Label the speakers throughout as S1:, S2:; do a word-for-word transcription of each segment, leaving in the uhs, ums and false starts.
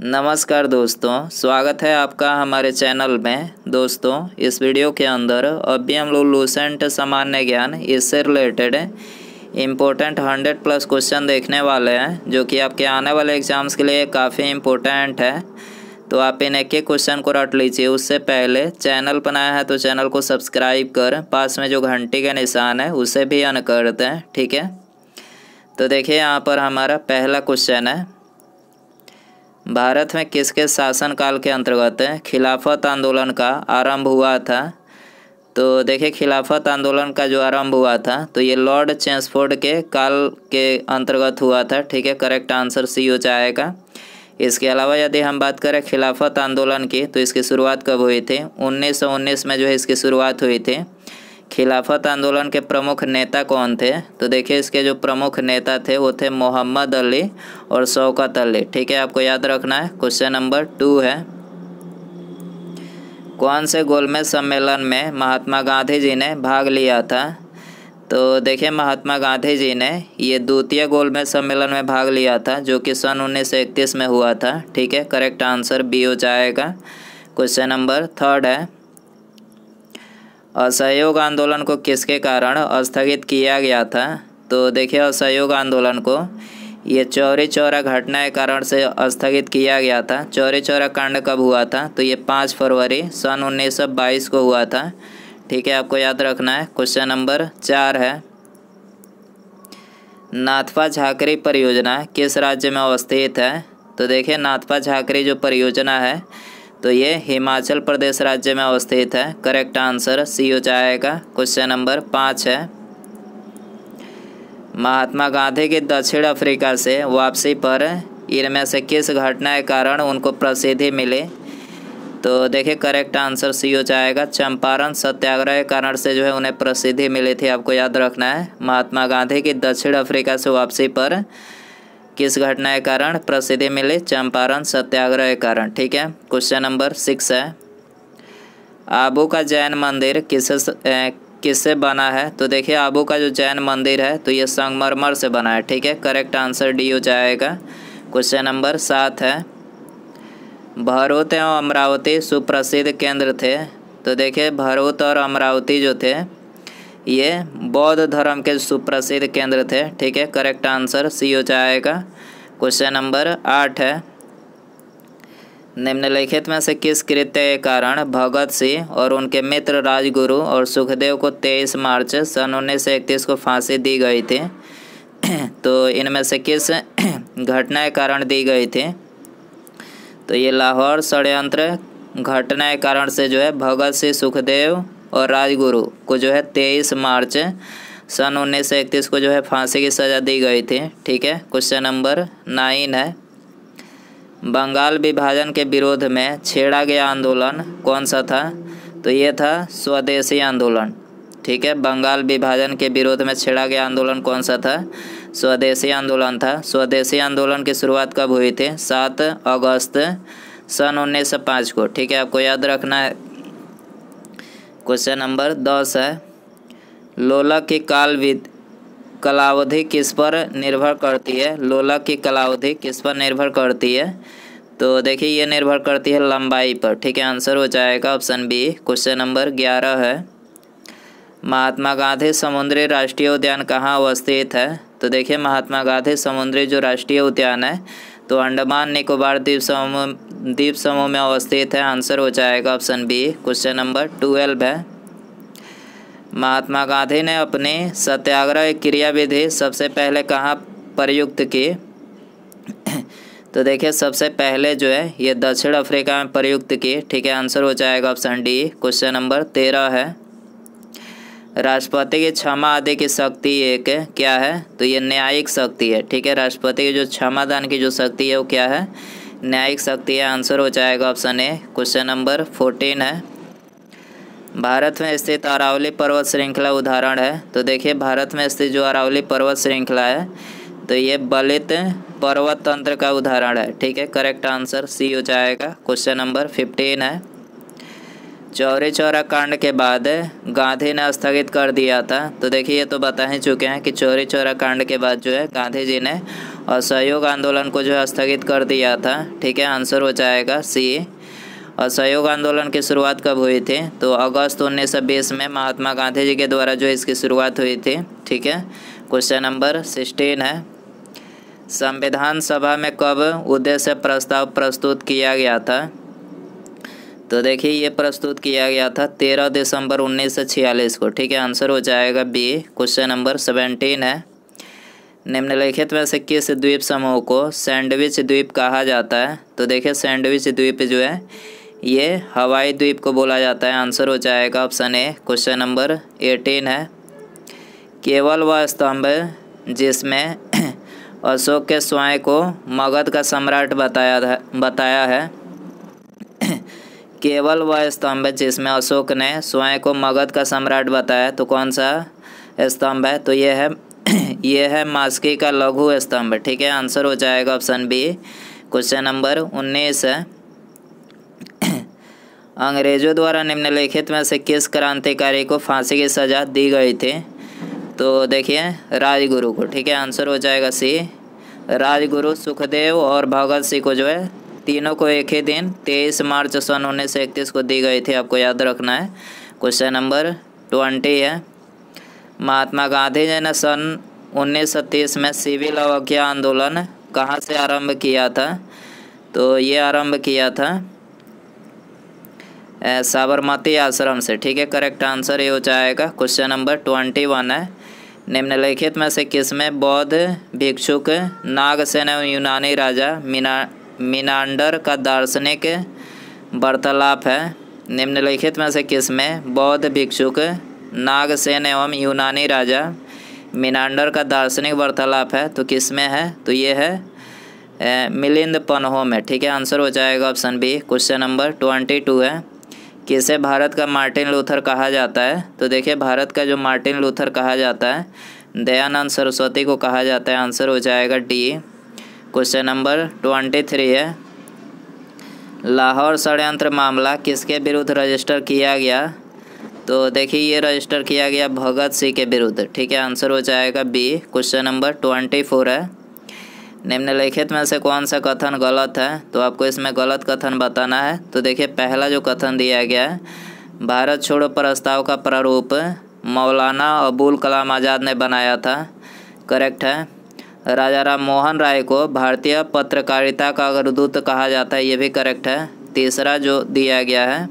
S1: नमस्कार दोस्तों, स्वागत है आपका हमारे चैनल में। दोस्तों, इस वीडियो के अंदर अभी हम लोग लूसेंट सामान्य ज्ञान इससे related important hundred plus question देखने वाले हैं, जो कि आपके आने वाले एग्जाम्स के लिए काफ़ी इम्पोर्टेंट है। तो आप इन एक एक क्वेश्चन को रट लीजिए। उससे पहले चैनल बनाया है तो चैनल को सब्सक्राइब कर पास में जो घंटी का निशान है उसे भी ऑन कर दें, ठीक है। तो देखिए, यहाँ पर हमारा पहला क्वेश्चन है, भारत में किसके शासनकाल के अंतर्गत खिलाफत आंदोलन का आरंभ हुआ था। तो देखिए, खिलाफत आंदोलन का जो आरंभ हुआ था तो ये लॉर्ड चेम्सफोर्ड के काल के अंतर्गत हुआ था, ठीक है। करेक्ट आंसर सी हो जाएगा। इसके अलावा यदि हम बात करें खिलाफत आंदोलन की तो इसकी शुरुआत कब हुई थी? उन्नीस सौ उन्नीस में जो है इसकी शुरुआत हुई थी। खिलाफत आंदोलन के प्रमुख नेता कौन थे? तो देखिए, इसके जो प्रमुख नेता थे वो थे मोहम्मद अली और शौकत अली, ठीक है। आपको याद रखना है। क्वेश्चन नंबर टू है, कौन से गोलमेज सम्मेलन में महात्मा गांधी जी ने भाग लिया था? तो देखिए, महात्मा गांधी जी ने ये द्वितीय गोलमेज सम्मेलन में भाग लिया था, जो कि सन उन्नीस सौ इकतीस में हुआ था, ठीक है। करेक्ट आंसर बी हो जाएगा। क्वेश्चन नंबर थर्ड है, असहयोग आंदोलन को किसके कारण स्थगित किया गया था? तो देखिए, असहयोग आंदोलन को ये चौरी चौरा घटना के कारण से स्थगित किया गया था। चौरी चौरा कांड कब हुआ था? तो ये पाँच फरवरी सन उन्नीस सौ बाईस को हुआ था, ठीक है। आपको याद रखना है। क्वेश्चन नंबर चार है, नाथपा झाकरी परियोजना किस राज्य में अवस्थित है? तो देखिए, नाथपा झाकरी जो परियोजना है तो ये हिमाचल प्रदेश राज्य में अवस्थित है। करेक्ट आंसर सी हो जाएगा। क्वेश्चन नंबर पाँच है, महात्मा गांधी की दक्षिण अफ्रीका से वापसी पर इनमें से किस घटना के कारण उनको प्रसिद्धि मिली? तो देखिए, करेक्ट आंसर सी हो जाएगा। चंपारण सत्याग्रह के कारण से जो है उन्हें प्रसिद्धि मिली थी। आपको याद रखना है, महात्मा गांधी की दक्षिण अफ्रीका से वापसी पर किस घटना के कारण प्रसिद्धि मिली? चंपारण सत्याग्रह के कारण, ठीक है। क्वेश्चन नंबर सिक्स है, आबू का जैन मंदिर किससे किससे बना है? तो देखिए, आबू का जो जैन मंदिर है तो ये संगमरमर से बना है, ठीक है। करेक्ट आंसर डी हो जाएगा। क्वेश्चन नंबर सात है, भरूच एवं अमरावती सुप्रसिद्ध केंद्र थे। तो देखिए, भरूच और अमरावती जो थे ये बौद्ध धर्म के सुप्रसिद्ध केंद्र थे, ठीक है। करेक्ट आंसर सी हो जाएगा। क्वेश्चन नंबर आठ है, निम्नलिखित में से किस कृत्य के कारण भगत सिंह और उनके मित्र राजगुरु और सुखदेव को तेईस मार्च सन उन्नीस सौ इकतीस को फांसी दी गई थी? तो इनमें से किस घटना के कारण दी गई थी? तो ये लाहौर षड्यंत्र घटना के कारण से जो है भगत सिंह, सुखदेव और राजगुरु को जो है तेईस मार्च सन उन्नीस सौ इकतीस को जो है फांसी की सज़ा दी गई थी, ठीक है। क्वेश्चन नंबर नाइन है, बंगाल विभाजन के विरोध में छेड़ा गया आंदोलन कौन सा था? तो ये था स्वदेशी आंदोलन, ठीक है। बंगाल विभाजन के विरोध में छेड़ा गया आंदोलन कौन सा था? स्वदेशी आंदोलन था। स्वदेशी आंदोलन की शुरुआत कब हुई थी? सात अगस्त सन उन्नीस सौ पाँच को, ठीक है। आपको याद रखना है। क्वेश्चन नंबर दस है, लोलक की काल विधि कालावधि किस पर निर्भर करती है? लोलक की कालावधि किस पर निर्भर करती है? तो देखिए, ये निर्भर करती है लंबाई पर, ठीक है। आंसर हो जाएगा ऑप्शन बी। क्वेश्चन नंबर ग्यारह है, महात्मा गांधी समुद्री राष्ट्रीय उद्यान कहाँ अवस्थित है? तो देखिए, महात्मा गांधी समुद्री जो राष्ट्रीय उद्यान है तो अंडमान निकोबार द्वीप समूह द्वीप समूह में अवस्थित है। आंसर हो जाएगा option B. Question number twelve है, महात्मा गांधी ने अपनी सत्याग्रह क्रियाविधि सबसे पहले कहाँ प्रयुक्त की? तो देखिए, सबसे पहले जो है ये दक्षिण अफ्रीका में प्रयुक्त की, ठीक है। आंसर हो जाएगा ऑप्शन डी। क्वेश्चन नंबर तेरह है, राष्ट्रपति की क्षमा आदि की शक्ति एक क्या है? तो ये न्यायिक शक्ति है, ठीक है। राष्ट्रपति की जो क्षमा दान की जो शक्ति है वो क्या है? न्यायिक शक्ति है। आंसर हो जाएगा option A. Question number fourteen है, भारत में स्थित अरावली पर्वत श्रृंखला उदाहरण है। तो देखिए, भारत में स्थित जो अरावली पर्वत श्रृंखला है तो ये बलित पर्वत तंत्र का उदाहरण है, ठीक है। करेक्ट आंसर सी हो जाएगा। क्वेश्चन नंबर फिफ्टीन है, चौरी चौरा कांड के बाद गांधी ने स्थगित कर दिया था। तो देखिए, ये तो बता ही चुके हैं कि चौरी चौरा कांड के बाद जो है गांधी जी ने असहयोग आंदोलन को जो है स्थगित कर दिया था। ठीक है, आंसर हो जाएगा सी। असहयोग आंदोलन की शुरुआत कब हुई थी? तो अगस्त उन्नीस सौ बीस में महात्मा गांधी जी के द्वारा जो इसकी शुरुआत हुई थी। ठीक है, क्वेश्चन नंबर सिक्सटीन है, संविधान सभा में कब उद्देश्य प्रस्ताव प्रस्तुत किया गया था? तो देखिए ये प्रस्तुत किया गया था तेरह दिसंबर उन्नीस सौ छियालीस को। ठीक है, आंसर हो जाएगा बी। क्वेश्चन नंबर सेवेंटीन है, निम्नलिखित में से किस द्वीप समूह को सैंडविच द्वीप कहा जाता है? तो देखिए सैंडविच द्वीप जो है ये हवाई द्वीप को बोला जाता है। आंसर हो जाएगा option A. Question number eighteen है, केवल वह स्तंभ जिसमें अशोक के स्वयं को मगध का सम्राट बताया बताया है केवल वह स्तंभ जिसमें अशोक ने स्वयं को मगध का सम्राट बताया, तो कौन सा स्तंभ है? तो ये है ये है मास्की का लघु स्तंभ। ठीक है, आंसर हो जाएगा ऑप्शन बी। क्वेश्चन नंबर उन्नीस है, अंग्रेजों द्वारा निम्नलिखित में से किस क्रांतिकारी को फांसी की सजा दी गई थी? तो देखिए राजगुरु को। ठीक है, आंसर हो जाएगा सी। राजगुरु, सुखदेव और भगत सिंह को जो है तीनों को एक ही दिन तेईस मार्च सन उन्नीस सौ इकतीस को दी गई थी, आपको याद रखना है। क्वेश्चन नंबर ट्वेंटी है, महात्मा गांधी जी ने सन उन्नीस सौ तीस में सिविल अवज्ञा आंदोलन कहाँ से आरंभ किया था? तो ये आरंभ किया था साबरमती आश्रम से। ठीक है, करेक्ट आंसर ये हो जाएगा। क्वेश्चन नंबर ट्वेंटी वन है, निम्नलिखित में से किसमें बौद्ध भिक्षुक नागसेन एवं यूनानी राजा मीना मीनांडर का दार्शनिक वार्तालाप है? निम्नलिखित में से किसमें बौद्ध भिक्षुक नागसेन एवं यूनानी राजा मीनांडर का दार्शनिक वार्तालाप है? तो किसमें है? तो ये है मिलिंद पन्हो में। ठीक है, आंसर हो जाएगा option B. Question number twenty two है, किसे भारत का मार्टिन लूथर कहा जाता है? तो देखिए भारत का जो मार्टिन लूथर कहा जाता है दयानंद सरस्वती को कहा जाता है। आंसर हो जाएगा D. Question number twenty three है, लाहौर षड्यंत्र मामला किसके विरुद्ध रजिस्टर किया गया? तो देखिए ये रजिस्टर किया गया भगत सिंह के विरुद्ध। ठीक है, आंसर हो जाएगा B. Question number twenty four है, निम्नलिखित में से कौन सा कथन गलत है? तो आपको इसमें गलत कथन बताना है। तो देखिए पहला जो कथन दिया गया है, भारत छोड़ो प्रस्ताव का प्रारूप मौलाना अबुल कलाम आज़ाद ने बनाया था, करेक्ट है। राजा राम मोहन राय को भारतीय पत्रकारिता का अग्रदूत कहा जाता है, ये भी करेक्ट है। तीसरा जो दिया गया है,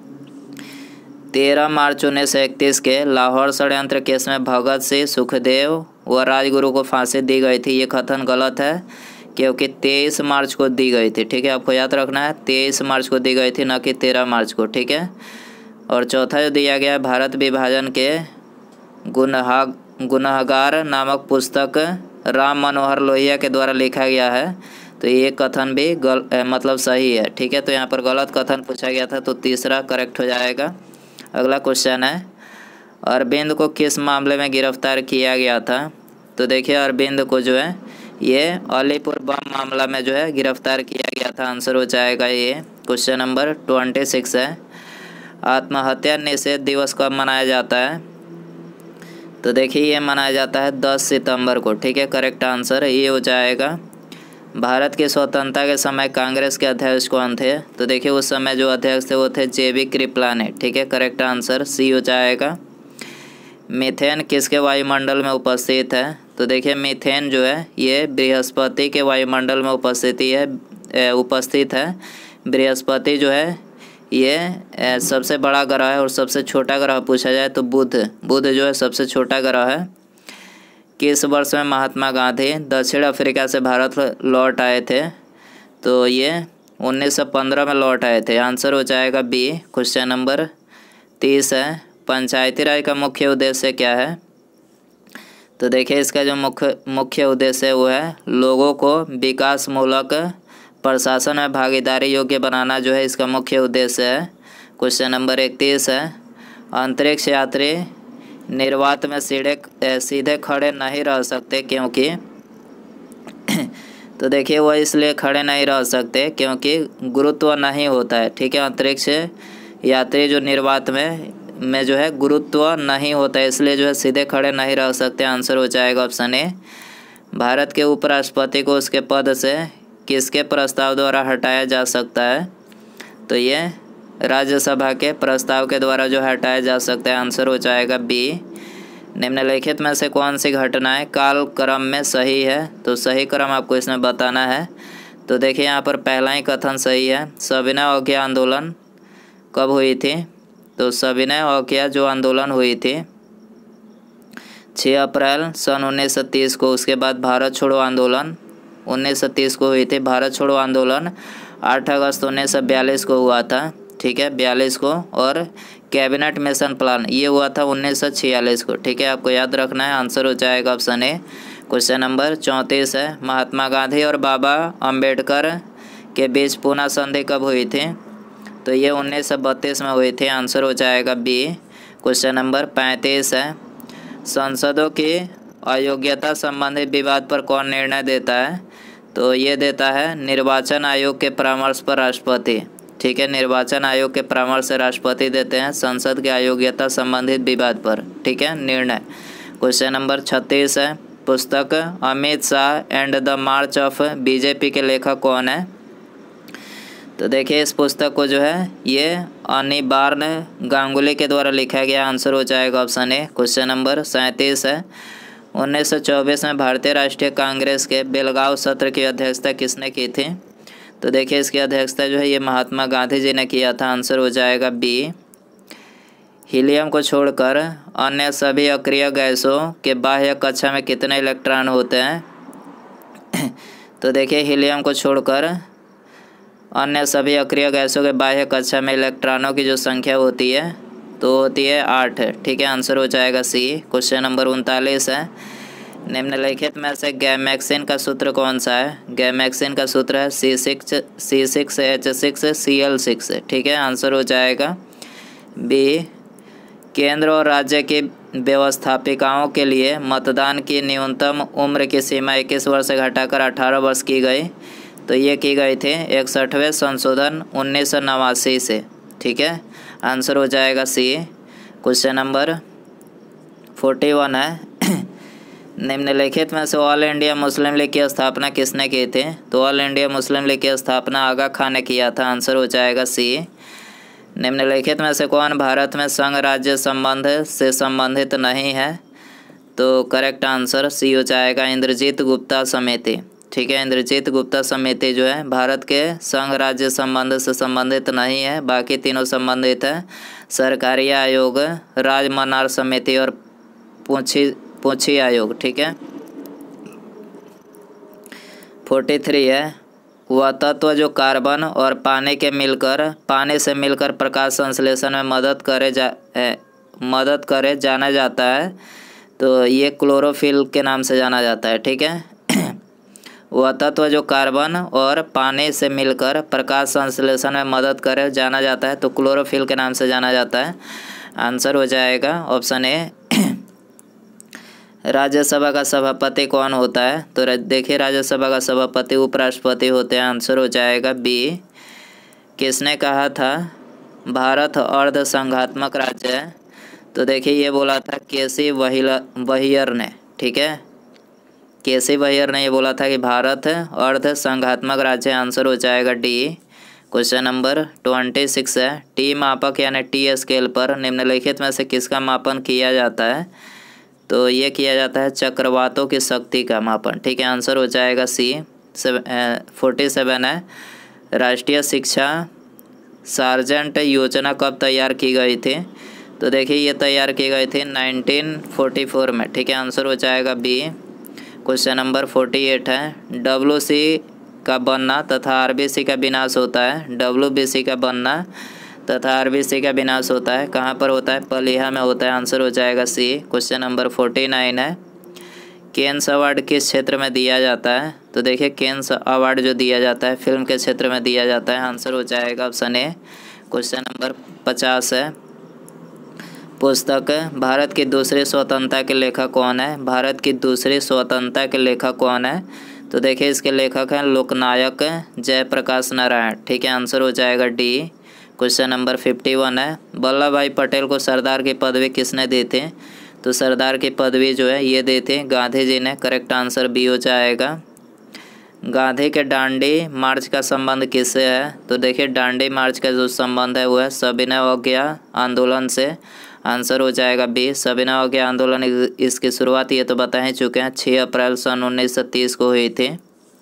S1: तेरह मार्च उन्नीस सौ इकतीस के लाहौर षड्यंत्र केस में भगत सिंह, सुखदेव व राजगुरु को फांसी दी गई थी, ये कथन गलत है क्योंकि तेईस मार्च को दी गई थी। ठीक है, आपको याद रखना है तेईस मार्च को दी गई थी, न कि तेरह मार्च को। ठीक है, और चौथा जो दिया गया है, भारत विभाजन के गुनहा गुनहगार नामक पुस्तक राम मनोहर लोहिया के द्वारा लिखा गया है, तो ये कथन भी गल ए, मतलब सही है। ठीक है, तो यहाँ पर गलत कथन पूछा गया था, तो तीसरा करेक्ट हो जाएगा। अगला क्वेश्चन है, अरविंद को किस मामले में गिरफ्तार किया गया था? तो देखिए अरविंद को जो है ये अलीपुर बम मामला में जो है गिरफ्तार किया गया था। आंसर हो जाएगा ये। क्वेश्चन नंबर ट्वेंटी सिक्स है, आत्महत्या निषेध दिवस कब मनाया जाता है? तो देखिए ये मनाया जाता है दस सितंबर को। ठीक है, करेक्ट आंसर ये हो जाएगा। भारत की स्वतंत्रता के समय कांग्रेस के अध्यक्ष कौन थे? तो देखिए उस समय जो अध्यक्ष थे वो थे जे बी कृपलानी। ठीक है, करेक्ट आंसर सी हो जाएगा। मीथेन किसके वायुमंडल में उपस्थित है? तो देखिए मीथेन जो है ये बृहस्पति के वायुमंडल में उपस्थिति है उपस्थित है बृहस्पति जो है ये सबसे बड़ा ग्रह है, और सबसे छोटा ग्रह पूछा जाए तो बुध बुध जो है सबसे छोटा ग्रह है। किस वर्ष में महात्मा गांधी दक्षिण अफ्रीका से भारत लौट आए थे? तो ये उन्नीस सौ पंद्रह में लौट आए थे। आंसर हो जाएगा बी। क्वेश्चन नंबर तीस है, पंचायती राज का मुख्य उद्देश्य क्या है? तो देखिए इसका जो मुख्य मुख्य उद्देश्य है वो है लोगों को विकासमूलक प्रशासन में भागीदारी योग्य बनाना, जो है इसका मुख्य उद्देश्य है। क्वेश्चन नंबर इकतीस है, अंतरिक्ष यात्री निर्वात में सीधे सीधे खड़े नहीं रह सकते क्योंकि तो देखिए वह इसलिए खड़े नहीं रह सकते क्योंकि गुरुत्व नहीं होता है। ठीक है, अंतरिक्ष यात्री जो निर्वात में में जो है गुरुत्व नहीं होता है, इसलिए जो है सीधे खड़े नहीं रह सकते। आंसर हो जाएगा ऑप्शन ए। भारत के उपराष्ट्रपति को उसके पद से किसके प्रस्ताव द्वारा हटाया जा सकता है? तो ये राज्यसभा के प्रस्ताव के द्वारा जो हटाया जा सकता है। आंसर हो जाएगा बी। निम्नलिखित में से कौन सी घटनाएं काल क्रम में सही है? तो सही क्रम आपको इसमें बताना है। तो देखिए यहाँ पर पहला ही कथन सही है। सविनय अवज्ञा आंदोलन कब हुई थी? तो सविनय अवज्ञा जो आंदोलन हुई थी छः अप्रैल सन उन्नीस सौ तीस को। उसके बाद भारत छोड़ो आंदोलन उन्नीस सौ तीस को हुई थी। भारत छोड़ो आंदोलन आठ अगस्त उन्नीस सौ बयालीस को हुआ था, ठीक है, बयालीस को। और कैबिनेट मिशन प्लान ये हुआ था उन्नीस सौ छियालीस को, ठीक है, आपको याद रखना है। आंसर हो जाएगा ऑप्शन ए। क्वेश्चन नंबर चौंतीस है। महात्मा गांधी और बाबा अंबेडकर के बीच पूना संधि कब हुई थी? तो ये उन्नीस सौ बत्तीस में हुई थी। आंसर हो जाएगा बी। क्वेश्चन नंबर पैंतीस है। सांसदों की अयोग्यता संबंधित विवाद पर कौन निर्णय देता है? तो ये देता है निर्वाचन आयोग के परामर्श पर राष्ट्रपति, ठीक है, निर्वाचन आयोग के परामर्श से राष्ट्रपति देते हैं संसद की अयोग्यता संबंधित विवाद पर, ठीक है, निर्णय। क्वेश्चन नंबर छत्तीस है। पुस्तक Amit Shah and the march of BJP के लेखक कौन है? तो देखिए इस पुस्तक को जो है ये अनिबार्न गांगुली के द्वारा लिखा गया। आंसर हो जाएगा ऑप्शन ए। क्वेश्चन नंबर सैंतीस है। उन्नीस सौ चौबीस में भारतीय राष्ट्रीय कांग्रेस के बेलगांव सत्र की अध्यक्षता किसने की थी? तो देखिए इसकी अध्यक्षता जो है ये महात्मा गांधी जी ने किया था। आंसर हो जाएगा बी। हीलियम को छोड़कर अन्य सभी अक्रिय गैसों के बाह्य कक्षा में कितने इलेक्ट्रॉन होते हैं? तो देखिए हीलियम को छोड़कर अन्य सभी अक्रिय गैसों के बाह्य कक्षा में इलेक्ट्रॉनों की जो संख्या होती है तो होती है आठ, ठीक है, आंसर हो जाएगा सी। क्वेश्चन नंबर उनतालीस है। निम्नलिखित में से गैमेक्सिन का सूत्र कौन सा है? गैमेक्सिन का सूत्र है C six C six H six C L six, ठीक है, आंसर हो जाएगा बी। केंद्र और राज्य की व्यवस्थापिकाओं के लिए मतदान की न्यूनतम उम्र की सीमा इक्कीस वर्ष से घटाकर अठारह वर्ष की गई। तो ये की गई थी इकसठवें संशोधन उन्नीस सौ नवासी से, ठीक है, आंसर हो जाएगा C. Question number forty one है। निम्नलिखित में से ऑल इंडिया मुस्लिम लीग की स्थापना किसने की थी? तो ऑल इंडिया मुस्लिम लीग की स्थापना आगा खान ने किया था। आंसर हो जाएगा सी। निम्नलिखित में से कौन भारत में संघ राज्य संबंध से संबंधित नहीं है? तो करेक्ट आंसर सी हो जाएगा इंद्रजीत गुप्ता समिति, ठीक है, इंद्रजीत गुप्ता समिति जो है भारत के संघ राज्य संबंध से संबंधित नहीं है, बाकी तीनों संबंधित है। सरकारी आयोग, राज मनार समिति और पूंछी पूंछी आयोग, ठीक है। फोर्टी थ्री है। वह तत्व जो कार्बन और पानी के मिलकर पानी से मिलकर प्रकाश संश्लेषण में मदद करे जा ए, मदद करे जाना जाता है तो ये क्लोरोफिल के नाम से जाना जाता है, ठीक है। वह तत्व जो कार्बन और पानी से मिलकर प्रकाश संश्लेषण में मदद करे जाना जाता है तो क्लोरोफिल के नाम से जाना जाता है। आंसर हो जाएगा ऑप्शन ए। राज्यसभा का सभापति कौन होता है? तो देखिए राज्यसभा का सभापति उपराष्ट्रपति होते हैं। आंसर हो जाएगा बी। किसने कहा था भारत अर्ध संघात्मक राज्य है? तो देखिए ये बोला था केसी वहियर ने, ठीक है, केसी वहियर ने ये बोला था कि भारत अर्ध संघात्मक राज्य। आंसर हो जाएगा D. Question number twenty six है। टी मापक यानी टी स्केल पर निम्नलिखित में से किसका मापन किया जाता है? तो ये किया जाता है चक्रवातों की शक्ति का मापन, ठीक है, आंसर हो जाएगा सी। फोर्टी सेवन है। राष्ट्रीय शिक्षा सार्जेंट योजना कब तैयार की गई थी? तो देखिए ये तैयार की गई थी नाइनटीन फोर्टी फोर में, ठीक है, आंसर हो जाएगा B. Question number forty eight है। डब्ल्यू सी का बनना तथा आर बी सी का विनाश होता है। डब्ल्यू बी सी का बनना तथा आर बी सी का विनाश होता है, कहाँ पर होता है? पलिहा में होता है। आंसर हो जाएगा C. Question number forty nine है। केन्स अवार्ड किस क्षेत्र में दिया जाता है? तो देखिए केन्स अवार्ड जो दिया जाता है फिल्म के क्षेत्र में दिया जाता है। आंसर हो जाएगा ऑप्शन ए। क्वेश्चन नंबर पचास है। पुस्तक भारत की दूसरी स्वतंत्रता के लेखक कौन है? भारत की दूसरी स्वतंत्रता के लेखक कौन है? तो देखिए इसके लेखक हैं लोकनायक जयप्रकाश नारायण, ठीक है, आंसर हो जाएगा D. Question number fifty one है। वल्लभ भाई पटेल को सरदार की पदवी किसने दी थी? तो सरदार की पदवी जो है ये दी थी गांधी जी ने। करेक्ट आंसर बी हो जाएगा। गांधी के दांडी मार्च का संबंध किससे है? तो देखिए दांडी मार्च का जो संबंध है वो है सविनय अवज्ञा आंदोलन से। आंसर हो जाएगा बी, सविनय अवज्ञा आंदोलन। इसकी शुरुआत ये तो बता ही चुके हैं, छः अप्रैल सन उन्नीस सौ तीस को हुई थी।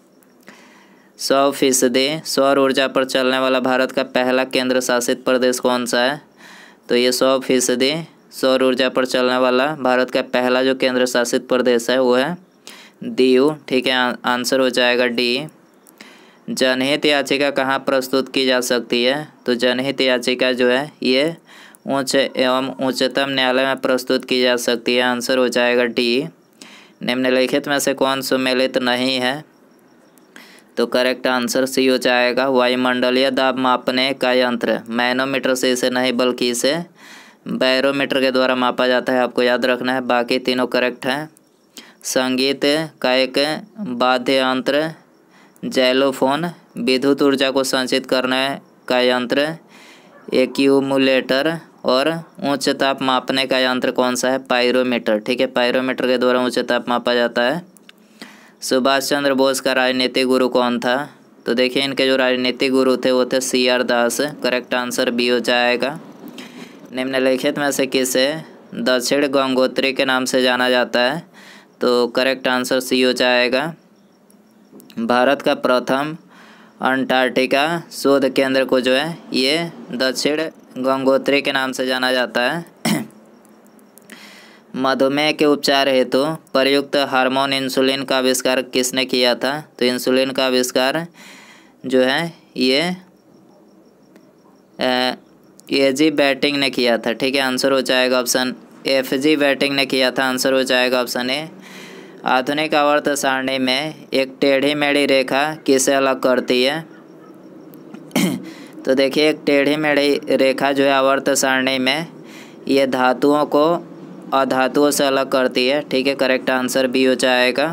S1: सौ फीसदी सौर ऊर्जा पर चलने वाला भारत का पहला केंद्र शासित प्रदेश कौन सा है? तो ये सौ फीसदी सौर ऊर्जा पर चलने वाला भारत का पहला जो केंद्र शासित प्रदेश है वो है दीव। ठीक है, आंसर हो जाएगा डी। जनहित याचिका कहाँ प्रस्तुत की जा सकती है? तो जनहित याचिका जो है ये उच्च एवं उच्चतम न्यायालय में प्रस्तुत की जा सकती है। आंसर हो जाएगा डी। निम्नलिखित में से कौन सुमेलित नहीं है? तो करेक्ट आंसर सी हो जाएगा। वायुमंडलीय दाब मापने का यंत्र मैनोमीटर से इसे नहीं बल्कि इसे बैरोमीटर के द्वारा मापा जाता है, आपको याद रखना है। बाकी तीनों करेक्ट हैं। संगीत का एक वाद्य यंत्र जैलोफोन। विद्युत ऊर्जा को संचित करने का यंत्र एक्यूमुलेटर। और उच्च ताप मापने का यंत्र कौन सा है? पायरोमीटर। ठीक है, पायरोमीटर के द्वारा उच्च ताप मापा जाता है। सुभाष चंद्र बोस का राजनीतिक गुरु कौन था? तो देखिए इनके जो राजनीतिक गुरु थे वो थे C R Das. Correct answer B हो जाएगा। निम्नलिखित में से किसे दक्षिण गंगोत्री के नाम से जाना जाता है? तो करेक्ट आंसर सी हो जाएगा। भारत का प्रथम अंटार्कटिका शोध केंद्र को जो है ये दक्षिण गंगोत्री के नाम से जाना जाता है। मधुमेह के उपचार हेतु प्रयुक्त हार्मोन इंसुलिन का आविष्कार किसने किया था? तो इंसुलिन का आविष्कार जो है ये ए जी बैटिंग ने किया था। ठीक है, आंसर हो जाएगा ऑप्शन एफ जी बैटिंग ने किया था। आंसर हो जाएगा ऑप्शन ए। आधुनिक आवर्त सारणी में एक टेढ़ी मेढ़ी रेखा किसे अलग करती है? तो देखिए एक टेढ़ी मेढ़ी रेखा जो है आवर्त सारणी में ये धातुओं को अधातुओं से अलग करती है। ठीक है, करेक्ट आंसर बी हो जाएगा।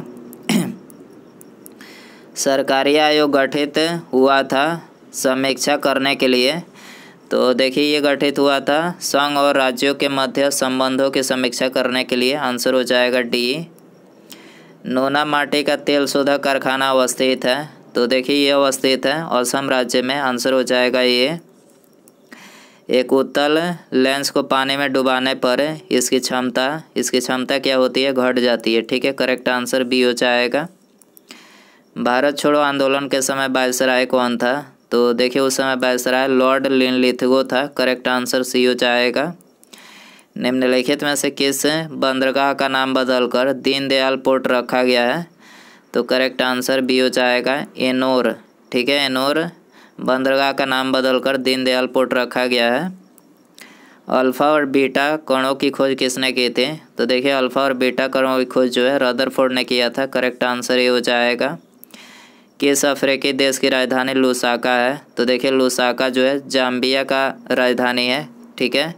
S1: सरकारी आयोग गठित हुआ था समीक्षा करने के लिए। तो देखिए ये गठित हुआ था संघ और राज्यों के मध्य संबंधों की समीक्षा करने के लिए। आंसर हो जाएगा डी। नूना माटी का तेल शोधक कारखाना अवस्थित है? तो देखिए ये अवस्थित है असम राज्य में। आंसर हो जाएगा ये। एक उत्तल लेंस को पानी में डुबाने पर इसकी क्षमता इसकी क्षमता क्या होती है? घट जाती है। ठीक है, करेक्ट आंसर बी हो जाएगा। भारत छोड़ो आंदोलन के समय वायसराय कौन था? तो देखिए उस समय वायसराय लॉर्ड लिनलिथगो था। करेक्ट आंसर सी हो जाएगा। निम्नलिखित में से किस बंदरगाह का नाम बदलकर दीनदयाल पोर्ट रखा गया है? तो करेक्ट आंसर बी हो जाएगा एनोर। ठीक है, एनोर बंदरगाह का नाम बदलकर दीनदयाल पोर्ट रखा गया है। अल्फ़ा और बीटा कणों की खोज किसने की थी? तो देखिए अल्फ़ा और बीटा कणों की खोज जो है रदरफोर्ड ने किया था। करेक्ट आंसर ये हो जाएगा। किस अफ्रीकी देश की राजधानी लुसाका है? तो देखिए लुसाका जो है जाम्बिया का राजधानी है। ठीक है,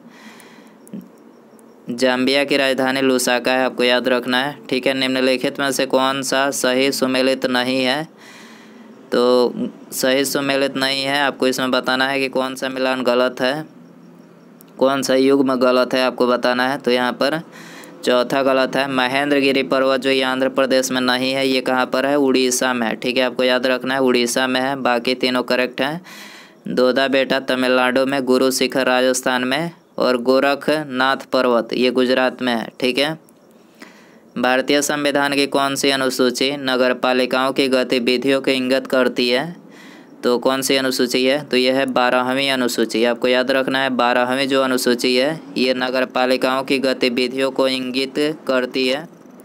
S1: जाम्बिया की राजधानी लुसाका है, आपको याद रखना है। ठीक है, निम्नलिखित में से कौन सा सही सुमेलित नहीं है? तो सही सुमेलित नहीं है, आपको इसमें बताना है कि कौन सा मिलान गलत है, कौन सा युग्म गलत है, आपको बताना है। तो यहाँ पर चौथा गलत है। महेंद्रगिरी पर्वत जो ये आंध्र प्रदेश में नहीं है, ये कहाँ पर है? उड़ीसा में है। ठीक है, आपको याद रखना है उड़ीसा में है। बाकी तीनों करेक्ट हैं। दोदा बेटा तमिलनाडु में, गुरु शिखर राजस्थान में और गोरखनाथ पर्वत ये गुजरात में है। ठीक है, भारतीय संविधान की कौन सी अनुसूची नगरपालिकाओं की गतिविधियों को इंगित करती है? तो कौन सी अनुसूची है? तो यह है बारहवीं अनुसूची। आपको याद रखना है बारहवीं जो अनुसूची है ये नगरपालिकाओं की गतिविधियों को इंगित करती है।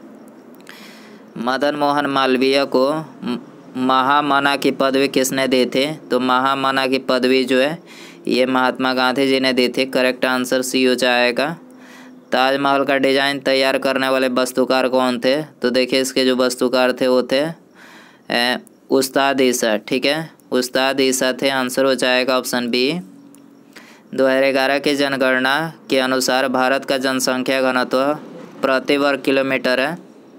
S1: मदन मोहन मालवीय को महामना की पदवी किसने दी थी? तो महामना की पदवी जो है ये महात्मा गांधी जी ने दी थी। करेक्ट आंसर सी हो जाएगा। ताजमहल का डिज़ाइन तैयार करने वाले वास्तुकार कौन थे? तो देखिए इसके जो वास्तुकार थे वो थे ए, उस्ताद ईसा। ठीक है, उस्ताद ईसा थे। आंसर हो जाएगा ऑप्शन बी। दो हज़ार ग्यारह की जनगणना के अनुसार भारत का जनसंख्या घनत्व प्रति वर्ग किलोमीटर है।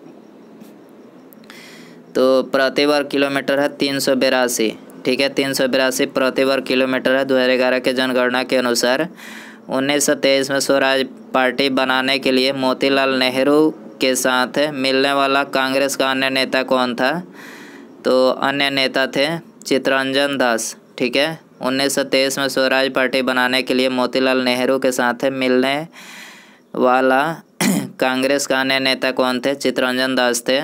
S1: तो प्रति वर्ग किलोमीटर है तीन सौ बिरासी। ठीक है, तीन सौ बिरासी प्रति वर्ग किलोमीटर है दो हज़ार ग्यारह के जनगणना के अनुसार। उन्नीस सौ तेईस में स्वराज पार्टी बनाने के लिए मोतीलाल नेहरू के साथ मिलने वाला कांग्रेस का अन्य नेता कौन था? तो अन्य नेता थे चित्तरंजन दास। ठीक है, उन्नीस सौ तेईस में स्वराज पार्टी बनाने के लिए मोतीलाल नेहरू के साथ मिलने वाला कांग्रेस का अन्य नेता कौन थे? चित्तरंजन दास थे।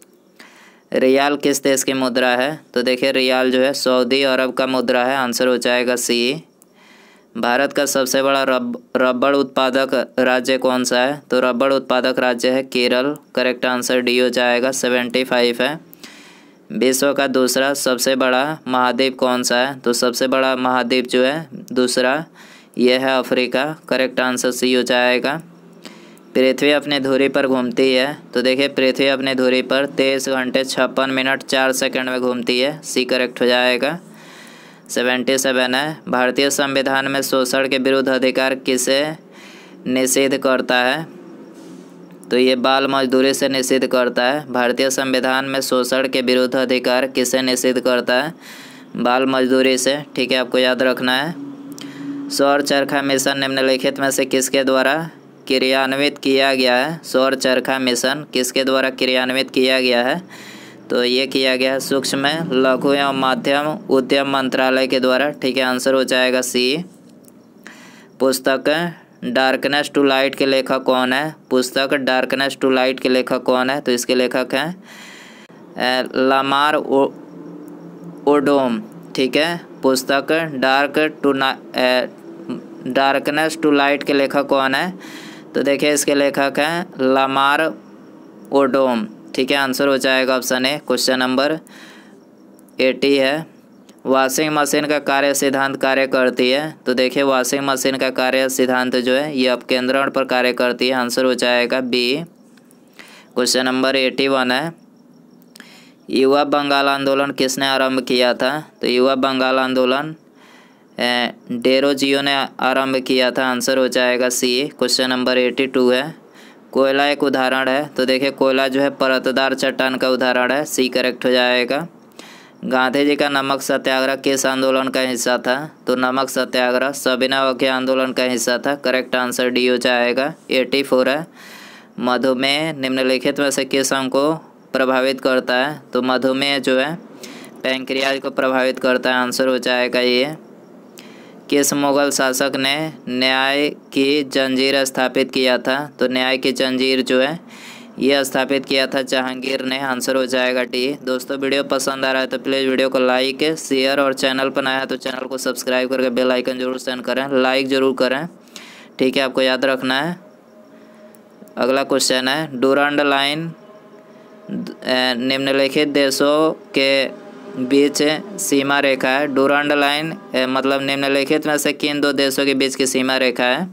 S1: रियाल किस देश की मुद्रा है? तो देखिए रियाल जो है सऊदी अरब का मुद्रा है। आंसर हो जाएगा सी। भारत का सबसे बड़ा रब रबड़ उत्पादक राज्य कौन सा है? तो रबड़ उत्पादक राज्य है केरल। करेक्ट आंसर डी हो जाएगा, सेवेंटी फाइव है। विश्व का दूसरा सबसे बड़ा महाद्वीप कौन सा है? तो सबसे बड़ा महाद्वीप जो है दूसरा यह है अफ्रीका। करेक्ट आंसर सी हो जाएगा। पृथ्वी अपनी धुरी पर घूमती है। तो देखिए पृथ्वी अपनी धुरी पर तेईस घंटे छप्पन मिनट चार सेकंड में घूमती है। सी करेक्ट हो जाएगा, सेवेंटी सेवन है। भारतीय संविधान में शोषण के विरुद्ध अधिकार किसे निषिद्ध करता है? तो ये बाल मजदूरी से निषिद्ध करता है। भारतीय संविधान में शोषण के विरुद्ध अधिकार किसे निषिद्ध करता है? बाल मजदूरी से। ठीक है, आपको याद रखना है। सौर चरखा मिशन निम्नलिखित में से किसके द्वारा क्रियान्वित किया गया है? सौर चरखा मिशन किसके द्वारा क्रियान्वित किया गया है? तो ये किया गया है सूक्ष्म लघु एवं मध्यम उद्यम मंत्रालय के द्वारा। ठीक है, आंसर हो जाएगा सी। पुस्तक डार्कनेस टू लाइट के लेखक कौन है? पुस्तक डार्कनेस टू लाइट के लेखक कौन है? तो इसके लेखक हैं लामार ओडोम। ठीक है, पुस्तक dark to darkness to light के लेखक कौन है? तो देखिए इसके लेखक हैं लामार ओडोम। ठीक है, आंसर हो जाएगा option A. Question number eighty है। वॉशिंग मशीन का कार्य सिद्धांत कार्य करती है। तो देखिए वॉशिंग मशीन का कार्य सिद्धांत जो है ये अपकेंद्रण पर कार्य करती है। आंसर हो जाएगा B. Question number eighty one है। युवा बंगाल आंदोलन किसने आरंभ किया था? तो युवा बंगाल आंदोलन डेरोजियो ने आरंभ किया था। आंसर हो जाएगा C. Question number eighty two है। कोयला एक उदाहरण है। तो देखिए कोयला जो है परतदार चट्टान का उदाहरण है। सी करेक्ट हो जाएगा। गांधी जी का नमक सत्याग्रह किस आंदोलन का हिस्सा था? तो नमक सत्याग्रह सविनय अवज्ञा आंदोलन का हिस्सा था। करेक्ट आंसर डी हो जाएगा, एटी फोर है। मधुमेह निम्नलिखित में से किस अंग को प्रभावित करता है? तो मधुमेह जो है पैंक्रियाज को प्रभावित करता है। आंसर हो जाएगा ये। किस मुगल शासक ने न्याय की जंजीर स्थापित किया था? तो न्याय की जंजीर जो है ये स्थापित किया था जहांगीर ने। आंसर हो जाएगा डी। दोस्तों वीडियो पसंद आ रहा है तो प्लीज़ वीडियो को लाइक शेयर और चैनल पर नया है तो चैनल को सब्सक्राइब करके बेल आइकन जरूर सेंड करें, लाइक ज़रूर करें। ठीक है, आपको याद रखना है। अगला क्वेश्चन है डुरांड लाइन निम्नलिखित देशों के बीच सीमा रेखा है। डुरांड लाइन मतलब निम्नलिखित में से किन दो देशों के बीच की सीमा रेखा है?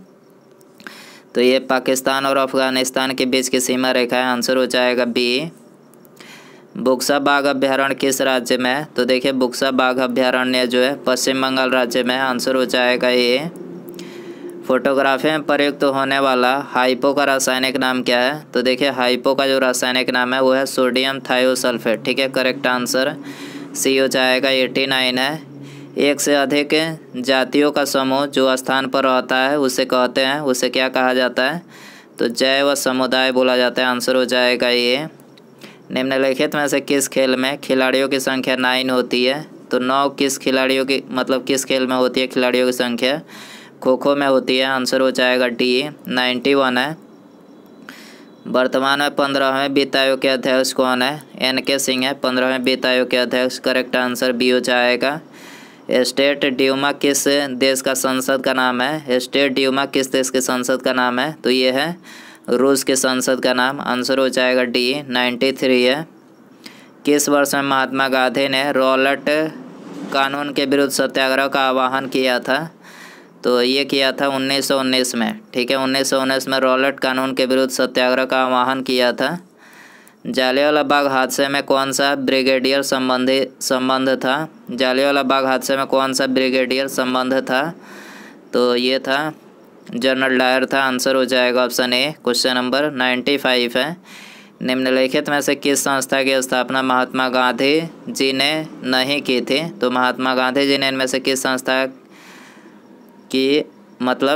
S1: तो ये पाकिस्तान और अफगानिस्तान के बीच की सीमा रेखा है। आंसर हो जाएगा बी। बुक्सा बाघ अभ्यारण्य किस राज्य में है? तो देखिए बुक्सा बाघ अभ्यारण्य जो है पश्चिम बंगाल राज्य में है। आंसर हो जाएगा ये। फोटोग्राफी में प्रयुक्त होने वाला हाइपो का रासायनिक नाम क्या है? तो देखिए हाइपो का जो रासायनिक नाम है वो है सोडियम थायोसल्फेट। ठीक है, करेक्ट आंसर सी हो जाएगा, एटी नाइन है। एक से अधिक जातियों का समूह जो स्थान पर रहता है उसे कहते हैं उसे क्या कहा जाता है? तो जैव समुदाय बोला जाता है। आंसर हो जाएगा ये। निम्नलिखित में से किस खेल में खिलाड़ियों की संख्या नाइन होती है? तो नौ किस खिलाड़ियों की मतलब किस खेल में होती है खिलाड़ियों की संख्या? खो खो में होती है। आंसर हो जाएगा डी, नाइन्टी वन है। वर्तमान में पंद्रहवें वित्त आयोग के अध्यक्ष कौन है? एन के सिंह है पंद्रहवें वित्त आयोग के अध्यक्ष। करेक्ट आंसर बी हो जाएगा। स्टेट ड्यूमा किस देश का संसद का नाम है? स्टेट ड्यूमा किस देश के संसद का नाम है? तो ये है रूस के संसद का नाम। आंसर हो जाएगा डी, नाइन्टी थ्री है। किस वर्ष में महात्मा गांधी ने रॉलेट कानून के विरुद्ध सत्याग्रह का आह्वान किया था? तो ये किया था उन्नीस सौ उन्नीस में। ठीक है, उन्नीस सौ उन्नीस में रॉलेट कानून के विरुद्ध सत्याग्रह का आह्वान किया था। जालियांवाला बाग हादसे में कौन सा ब्रिगेडियर संबंधी संबंध था? जालियांवाला बाग हादसे में कौन सा ब्रिगेडियर संबंध था? तो ये था जनरल डायर था। आंसर हो जाएगा option A. Question number ninety five है। निम्नलिखित में से किस संस्था की स्थापना महात्मा गांधी जी ने नहीं की थी? तो महात्मा गांधी जी ने इनमें से किस संस्था की मतलब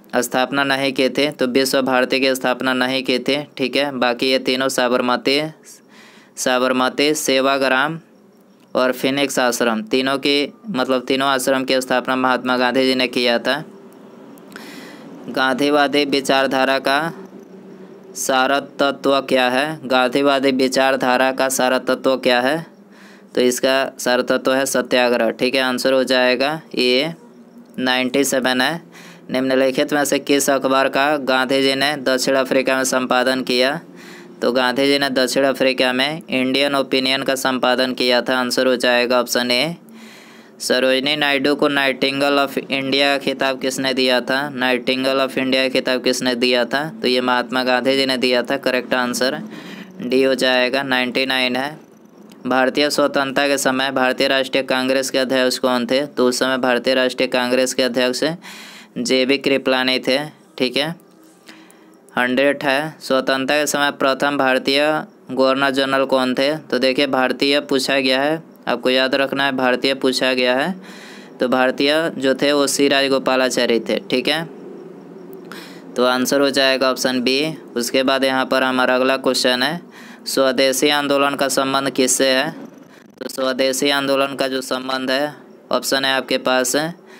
S1: स्थापना नहीं किए थे, तो विश्व भारती की स्थापना नहीं की थी। ठीक है, बाकी ये तीनों साबरमती साबरमती सेवाग्राम और फिनिक्स आश्रम, तीनों की मतलब तीनों आश्रम की स्थापना महात्मा गांधी जी ने किया था। गांधीवादी विचारधारा का सार तत्व क्या है? गांधीवादी विचारधारा का सार तत्व क्या है? तो इसका सार तत्व है सत्याग्रह। ठीक है, आंसर हो जाएगा ये नाइन्टी सेवन है। निम्नलिखित में से किस अखबार का गांधी जी ने दक्षिण अफ्रीका में संपादन किया? तो गांधी जी ने दक्षिण अफ्रीका में इंडियन ओपिनियन का संपादन किया था। आंसर हो जाएगा ऑप्शन ए। सरोजिनी नायडू को नाइटिंगेल ऑफ इंडिया खिताब किसने दिया था? नाइटिंगेल ऑफ इंडिया खिताब किसने दिया था? तो ये महात्मा गांधी जी ने दिया था। करेक्ट आंसर डी हो जाएगा, नाइन्टी नाइन है। भारतीय स्वतंत्रता के समय भारतीय राष्ट्रीय कांग्रेस के अध्यक्ष कौन थे? तो उस समय भारतीय राष्ट्रीय कांग्रेस के अध्यक्ष जे बी कृपलानी थे। ठीक है, हंड्रेड है। स्वतंत्रता के समय प्रथम भारतीय गवर्नर जनरल कौन थे? तो देखिए भारतीय पूछा गया है, आपको याद रखना है, भारतीय पूछा गया है। तो भारतीय जो थे वो सी राजगोपालाचारी थे। ठीक है, तो आंसर हो जाएगा ऑप्शन बी। उसके बाद यहाँ पर हमारा अगला क्वेश्चन है, स्वदेशी आंदोलन का संबंध किससे है? तो स्वदेशी आंदोलन का जो संबंध है, ऑप्शन है आपके पास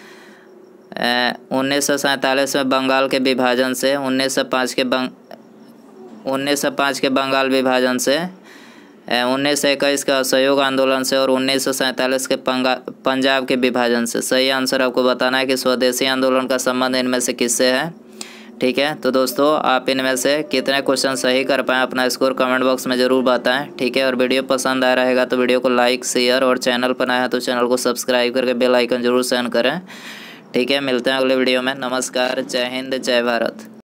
S1: उन्नीस सौ सैंतालीस में बंगाल के विभाजन से, उन्नीस सौ पाँच के बंग उन्नीस सौ पाँच के बंगाल विभाजन से, उन्नीस सौ इक्कीस के असहयोग आंदोलन से और उन्नीस सौ सैंतालीस के पंजाब के विभाजन से। सही आंसर आपको बताना है कि स्वदेशी आंदोलन का संबंध इनमें से किससे है। ठीक है, तो दोस्तों आप इनमें से कितने क्वेश्चन सही कर पाएँ अपना स्कोर कमेंट बॉक्स में ज़रूर बताएं। ठीक है, और वीडियो पसंद आ रहेगा तो वीडियो को लाइक शेयर और चैनल पर नया है तो चैनल को सब्सक्राइब करके बेल आइकन जरूर सेंड करें। ठीक है, मिलते हैं अगले वीडियो में। नमस्कार, जय हिंद, जय भारत।